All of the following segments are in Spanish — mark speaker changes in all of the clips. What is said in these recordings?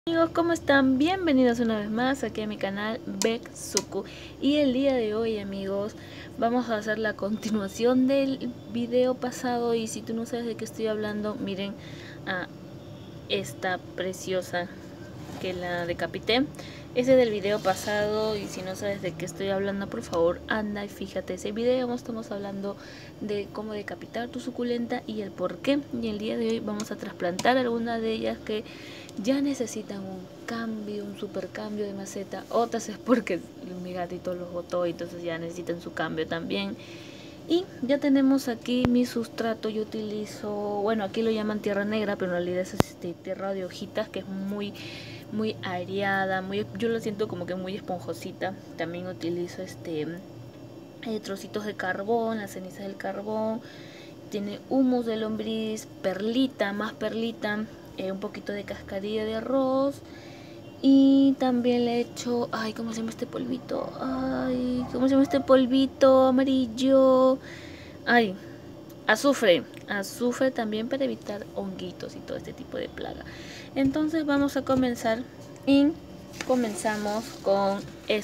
Speaker 1: Amigos, ¿cómo están? Bienvenidos una vez más aquí a mi canal Beksuku. Y el día de hoy, amigos, vamos a hacer la continuación del video pasado. Y si tú no sabes de qué estoy hablando, miren a esta preciosa que la decapité. Ese es del video pasado, y si no sabes de qué estoy hablando, por favor anda y fíjate ese video. Estamos hablando de cómo decapitar tu suculenta y el por qué. Y el día de hoy vamos a trasplantar algunas de ellas que ya necesitan un cambio, un super cambio de maceta. Otras es porque mi gatito los botó y entonces ya necesitan su cambio también. Y ya tenemos aquí mi sustrato. Yo utilizo, bueno, aquí lo llaman tierra negra, pero en realidad es tierra de hojitas, que es muy aireada, yo lo siento como que muy esponjosita. También utilizo trocitos de carbón, las cenizas del carbón. Tiene humus de lombriz, perlita, más perlita, un poquito de cascarilla de arroz. Y también le he hecho, ay, ¿cómo se llama este polvito? Ay, ¿cómo se llama este polvito amarillo? Ay, azufre también, para evitar honguitos y todo este tipo de plaga. Entonces vamos a comenzar y comenzamos con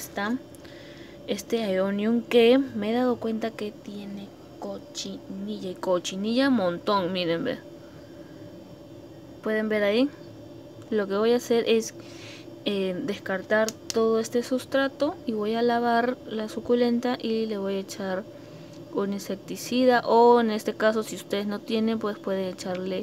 Speaker 1: este Aeonium, que me he dado cuenta que tiene cochinilla, y cochinilla montón. Miren, ve, pueden ver ahí. Lo que voy a hacer es descartar todo este sustrato y voy a lavar la suculenta y le voy a echar un insecticida, o en este caso, si ustedes no tienen, pues pueden echarle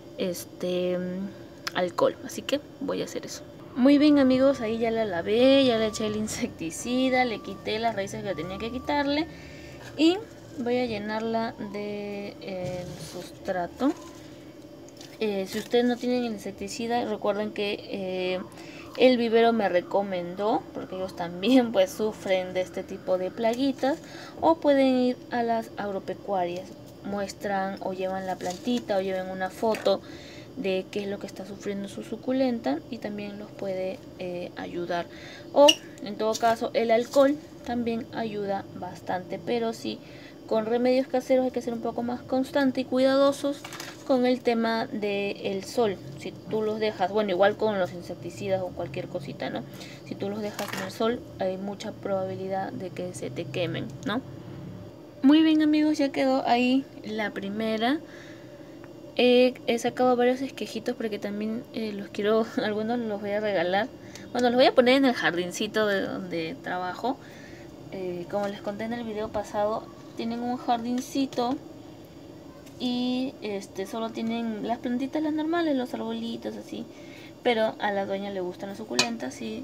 Speaker 1: alcohol. Así que voy a hacer eso. Muy bien, amigos, ahí ya la lavé, ya le eché el insecticida, le quité las raíces que tenía que quitarle y voy a llenarla de sustrato. Si ustedes no tienen el insecticida, recuerden que el vivero me recomendó, porque ellos también pues sufren de este tipo de plaguitas. O pueden ir a las agropecuarias, muestran o llevan la plantita o llevan una foto de qué es lo que está sufriendo su suculenta y también los puede ayudar. O en todo caso, el alcohol también ayuda bastante, pero sí, con remedios caseros hay que ser un poco más constante y cuidadosos con el tema del sol. Si tú los dejas, bueno, igual con los insecticidas o cualquier cosita, ¿no? Si tú los dejas en el sol, hay mucha probabilidad de que se te quemen, ¿no? Muy bien, amigos, ya quedó ahí la primera. He sacado varios esquejitos porque también los quiero, algunos los voy a regalar. Bueno, los voy a poner en el jardincito de donde trabajo. Como les conté en el video pasado, tienen un jardincito y solo tienen las plantitas, las normales, los arbolitos así. Pero a la dueña le gustan las suculentas y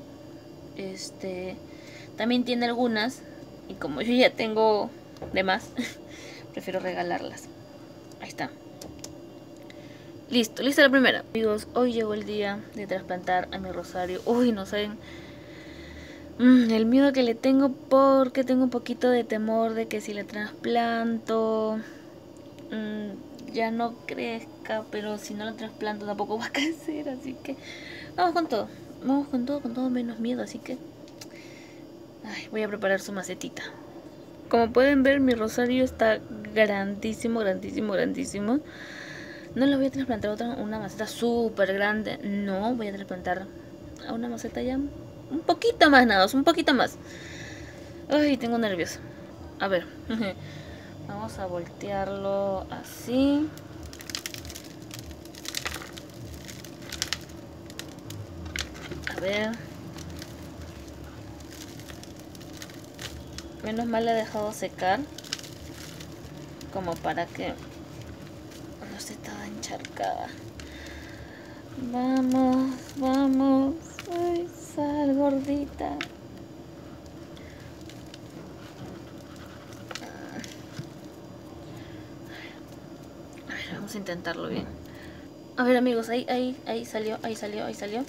Speaker 1: también tiene algunas. Y como yo ya tengo de más, prefiero regalarlas. Ahí está. Listo, lista la primera. Amigos, hoy llegó el día de trasplantar a mi rosario. Uy, no saben el miedo que le tengo, porque tengo un poquito de temor de que si le trasplanto ya no crezca, pero si no la trasplanto tampoco va a crecer. Así que vamos con todo, con todo menos miedo. Así que voy a preparar su macetita. Como pueden ver, mi rosario está grandísimo, grandísimo, grandísimo. No le voy a trasplantar una maceta súper grande. No, voy a trasplantar a una maceta ya un poquito más, nada, un poquito más. Ay, tengo nervios. A ver, vamos a voltearlo así. A ver. Menos mal la he dejado secar, como para que no esté toda encharcada. Vamos, vamos. Ay, sal, gordita. A ver, vamos a intentarlo bien. A ver, amigos, ahí salió, ahí salió, ahí salió.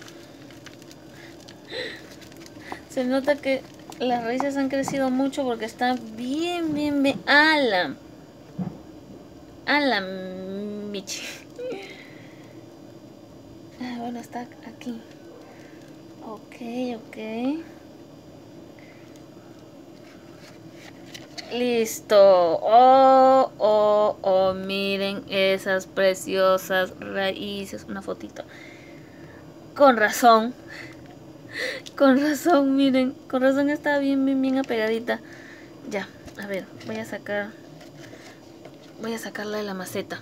Speaker 1: Se nota que las raíces han crecido mucho porque está bien, bien, bien. ¡Ala! ¡Ala, Michi! Bueno, está aquí. Ok, ok. Listo. Oh, oh, oh, miren esas preciosas raíces. Una fotito. Con razón. Con razón, miren. Con razón está bien apegadita. Ya, a ver, voy a sacarla de la maceta.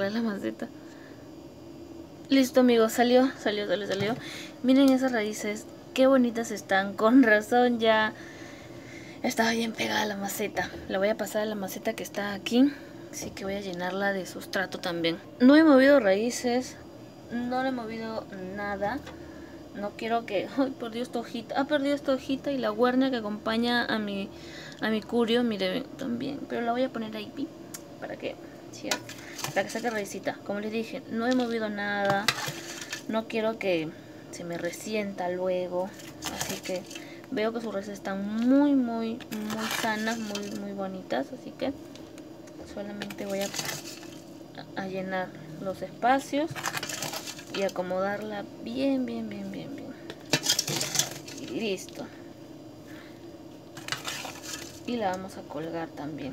Speaker 1: Listo, amigos, salió. Miren esas raíces, qué bonitas están. Con razón ya estaba bien pegada a la maceta. La voy a pasar a la maceta que está aquí. Así que voy a llenarla de sustrato también. No he movido raíces, no le he movido nada. No quiero que... ¡Ay, perdió esta hojita! Ha perdido esta hojita y la guardia que acompaña a mi curio. Mire, también. Pero la voy a poner ahí, para que saque raicita. Como les dije, no he movido nada. No quiero que se me resienta luego. Así que veo que sus raíces están muy sanas, muy bonitas. Así que solamente voy a llenar los espacios y acomodarla bien. Y listo. Y la vamos a colgar también.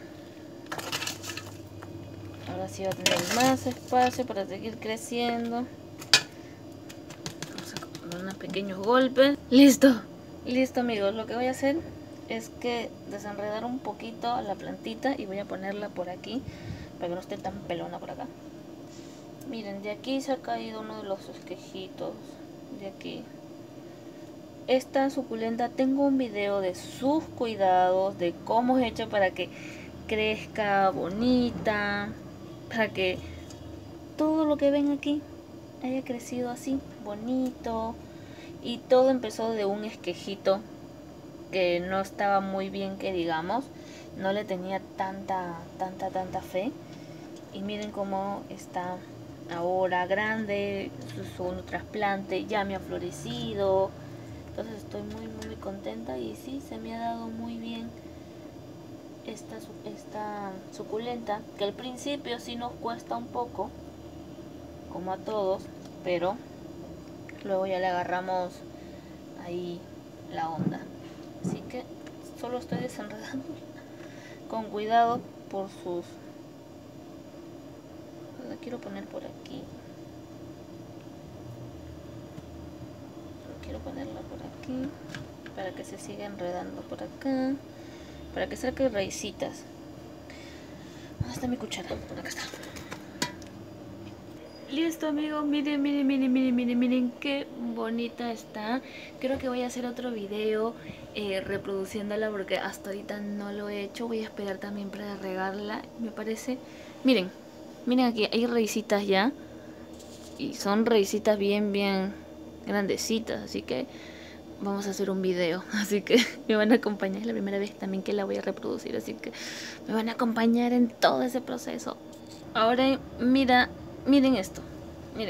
Speaker 1: Ahora sí va a tener más espacio para seguir creciendo. Vamos a dar unos pequeños golpes. Listo amigos, lo que voy a hacer es que desenredar un poquito la plantita y voy a ponerla por aquí para que no esté tan pelona por acá. Miren, de aquí se ha caído uno de los esquejitos. De aquí. Esta suculenta, tengo un video de sus cuidados, de cómo es hecha para que crezca bonita, para que todo lo que ven aquí haya crecido así, bonito. Y todo empezó de un esquejito que no estaba muy bien, que digamos, no le tenía tanta fe. Y miren cómo está ahora grande, su trasplante ya me ha florecido. Entonces estoy muy contenta y sí, se me ha dado muy bien esta suculenta, que al principio sí nos cuesta un poco, como a todos, pero luego ya le agarramos ahí la onda. Así que solo estoy desenredando con cuidado por sus... La quiero poner por aquí. Quiero ponerla por aquí para que se siga enredando por acá, para que saque raicitas. ¿Dónde está mi cuchara? Acá está. Listo amigos, miren qué bonita está. Creo que voy a hacer otro video reproduciéndola porque hasta ahorita no lo he hecho. Voy a esperar también para regarla, me parece. Miren aquí, hay raicitas ya. Y son raicitas bien grandecitas, así que vamos a hacer un video. Así que me van a acompañar, es la primera vez también que la voy a reproducir, así que me van a acompañar en todo ese proceso. Ahora miren esto, miren.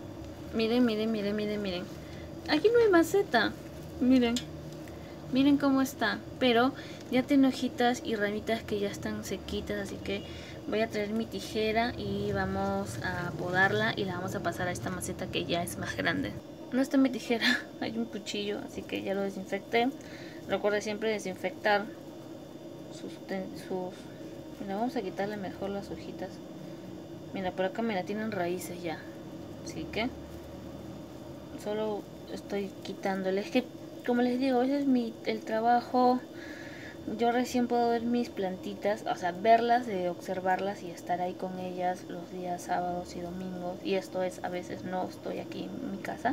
Speaker 1: Aquí no hay maceta, miren cómo está, pero ya tiene hojitas y ramitas que ya están sequitas, así que voy a traer mi tijera y vamos a podarla y la vamos a pasar a esta maceta que ya es más grande. No está mi tijera, hay un cuchillo, así que ya lo desinfecté. Recuerda siempre desinfectar sus... Mira, vamos a quitarle mejor las hojitas. Mira, por acá tienen raíces ya, así que solo estoy quitándole. Es que, como les digo, a veces el trabajo... Yo recién puedo ver mis plantitas, o sea, verlas, observarlas y estar ahí con ellas los días sábados y domingos. Y esto es, a veces no estoy aquí en mi casa.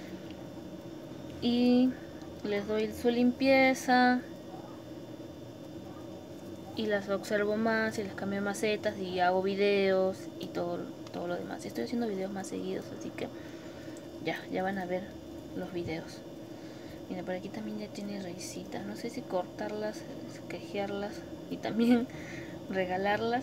Speaker 1: Y les doy su limpieza. Y las observo más y les cambio macetas y hago videos y todo lo demás. Y estoy haciendo videos más seguidos, así que ya van a ver los videos. Mira, por aquí también ya tiene raicitas. No sé si cortarlas, esquejearlas y también regalarlas.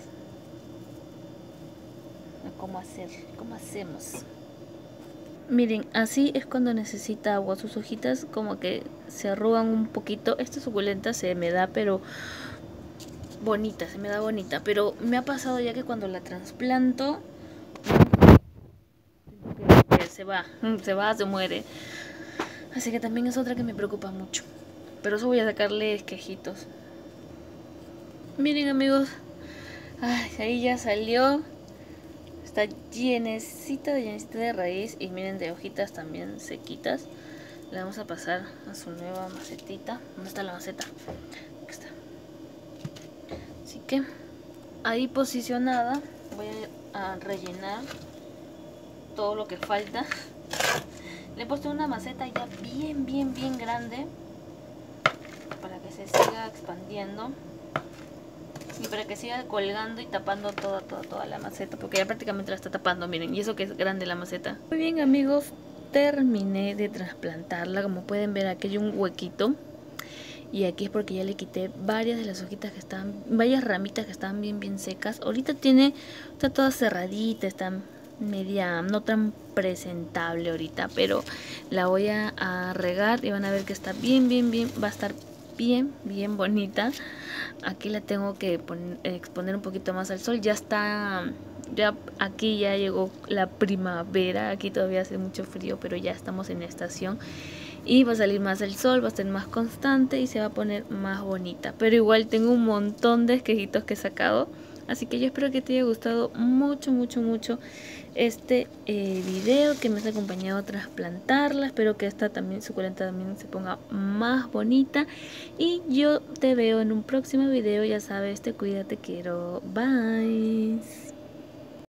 Speaker 1: ¿Cómo hacemos? Miren, así es cuando necesita agua. Sus hojitas como que se arrugan un poquito. Esta suculenta se me da, pero bonita, se me da bonita. Pero me ha pasado ya que cuando la trasplanto, se muere. Así que también es otra que me preocupa mucho. Pero eso voy a sacarle esquejitos. Miren amigos. Ay, ahí ya salió. Está llenecita de raíz y miren, de hojitas también sequitas. Le vamos a pasar a su nueva macetita. ¿Dónde está la maceta? Aquí está. Así que ahí posicionada voy a rellenar todo lo que falta. Le he puesto una maceta ya bien grande para que se siga expandiendo y para que siga colgando y tapando toda la maceta, porque ya prácticamente la está tapando, miren, y eso que es grande la maceta. Muy bien, amigos, terminé de trasplantarla. Como pueden ver, aquí hay un huequito y aquí es porque ya le quité varias de las hojitas que estaban, varias ramitas que estaban bien secas. Ahorita está toda cerradita, está media, no tan presentable ahorita, pero la voy a regar y van a ver que está bien, va a estar bien bonita. Aquí la tengo que exponer un poquito más al sol. Ya está, aquí ya llegó la primavera. Aquí todavía hace mucho frío, pero ya estamos en estación y va a salir más el sol, va a ser más constante y se va a poner más bonita. Pero igual tengo un montón de esquejitos que he sacado, así que yo espero que te haya gustado mucho este video, que me has acompañado a trasplantarla. Espero que esta suculenta también se ponga más bonita y yo te veo en un próximo video. Ya sabes, te cuida, te quiero, bye.